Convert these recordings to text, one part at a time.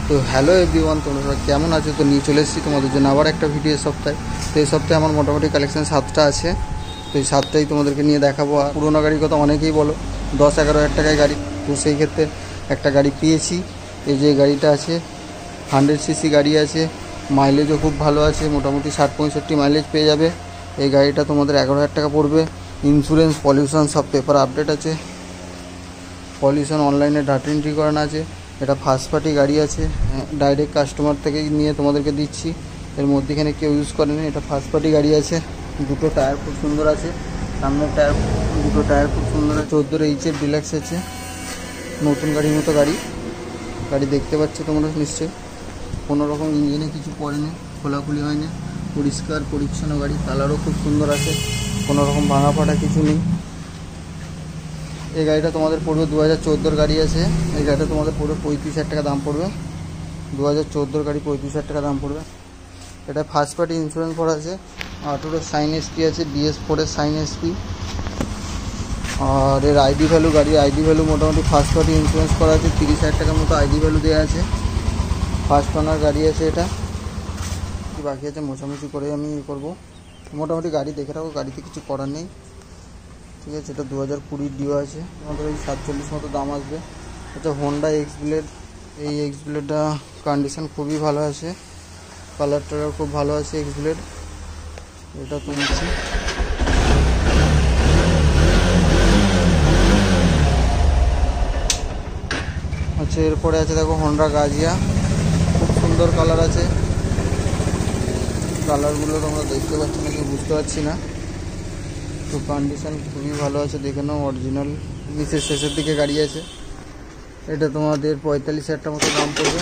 তো hello everyone, তোমরা কেমন আছো? তো নিয়ে চলে এসেছি তোমাদের জন্য আবার একটা ভিডিও সপ্তাহে। তো এই সপ্তাহে আমার মোটামুটি কালেকশান 7টা আছে। তো এই 7টাই তোমাদেরকে নিয়ে দেখাবো। আর পুরোনো গাড়ির কথা অনেকেই বলো, 10-11 হাজার টাকায় গাড়ি। তো সেই ক্ষেত্রে একটা গাড়ি পেয়েছি। এই যে গাড়িটা আছে 100cc গাড়ি আছে, মাইলেজও খুব ভালো আছে, মোটামুটি 60-65 মাইলেজ পেয়ে যাবে। এই গাড়িটা তোমাদের 11,000 টাকা পড়বে। ইন্স্যুরেন্স, পলিউশন সব পেপার আপডেট আছে। পলিউশন অনলাইনে ডাটা এন্ট্রি করানো আছে। এটা ফার্স্ট পার্টি গাড়ি আছে, ডাইরেক্ট কাস্টমার থেকে নিয়ে তোমাদেরকে দিচ্ছি। এর মধ্যেখানে কেউ ইউজ করেনি, এটা ফার্স্ট পার্টি গাড়ি আছে। দুটো টায়ার খুব সুন্দর আছে, সামনের টায়ার, দুটো টায়ার খুব সুন্দর আছে। 14 এইচের ডিলাক্স আছে, নতুন গাড়ির মতো গাড়ি। গাড়ি দেখতে পাচ্ছ তোমরা নিশ্চয়ই, কোনো রকম ইঞ্জিনে কিছু পড়েনি, খোলাখুলি হয়নি, পরিষ্কার পরিচ্ছন্ন গাড়ি। কালারও খুব সুন্দর আছে, কোনো রকম ভাঙা ফাটা কিছু নেই। এই গাড়িটা তোমাদের পড়বে 2014 গাড়ি আছে। এই গাড়িটা তোমাদের পড়বে 35,000 টাকা দাম পড়বে। 2014 গাড়ি 35,000 টাকা দাম পড়বে। এটা ফার্স্ট পার্টি ইন্স্যুরেন্স করা আছে, 18 সাইন এসপি আছে, BS4-এর সাইন এসপি। আর এর আইডি ভ্যালু, গাড়ির আইডি ভ্যালু মোটামুটি ফার্স্ট পার্টি ইন্স্যুরেন্স করা আছে, 30,000 টাকার মতো আইডি ভ্যালু দেওয়া আছে। ফার্স্ট ওনার গাড়ি আছে। এটা কি বাকি আছে মোছামুছি করে আমি করবো। মোটামুটি গাড়ি দেখে রাখো, গাড়িতে কিছু করার নেই, ঠিক আছে। এটা 2020 ডিও আছে, আমাদের ওই 47 মতো দাম আসবে। এটা হোন্ডা এক্স ব্লেড। এই এক্স ব্লেডটা কন্ডিশন খুবই ভালো আছে, কালারটা খুব ভালো আছে এক্স ব্লেড। এটা তুলছি। আচ্ছা, এরপরে আছে দেখো হোন্ডা গাজিয়া, খুব সুন্দর কালার আছে। কালারগুলো তোমরা দেখতে পাচ্ছ নাকি বুঝতে পারছি না। তো কন্ডিশন খুবই ভালো আছে, দেখে নাও। অরিজিনাল, নিচের শেষের দিকে গাড়ি আছে। এটা তোমাদের 45,000 টাকা মতো দাম পড়বে।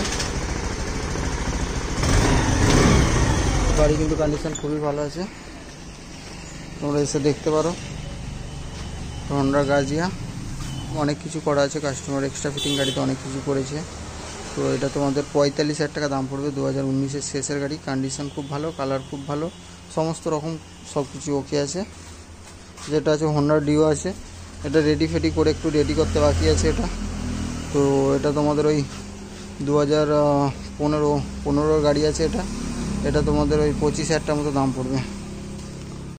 গাড়ি কিন্তু কন্ডিশন খুবই ভালো আছে, তোমরা এসে দেখতে পারো। হোন্ডা গাজিয়া অনেক কিছু করা আছে, কাস্টমার এক্সট্রা ফিটিং গাড়িতে অনেক কিছু করেছে। তো এটা তোমাদের 45,000 টাকা দাম পড়বে। 2019-এর শেষের গাড়ি, কন্ডিশন খুব ভালো, কালার খুব ভালো, সমস্ত রকম সব কিছু ওকে আছে। যেটা আছে হোন্ডা ডিও আছে, এটা রেডি ফেডি করে একটু রেডি করতে বাকি আছে এটা। তো এটা তোমাদের ওই 2015 গাড়ি আছে। এটা তোমাদের ওই 25,000 টাকার মতো দাম পড়বে।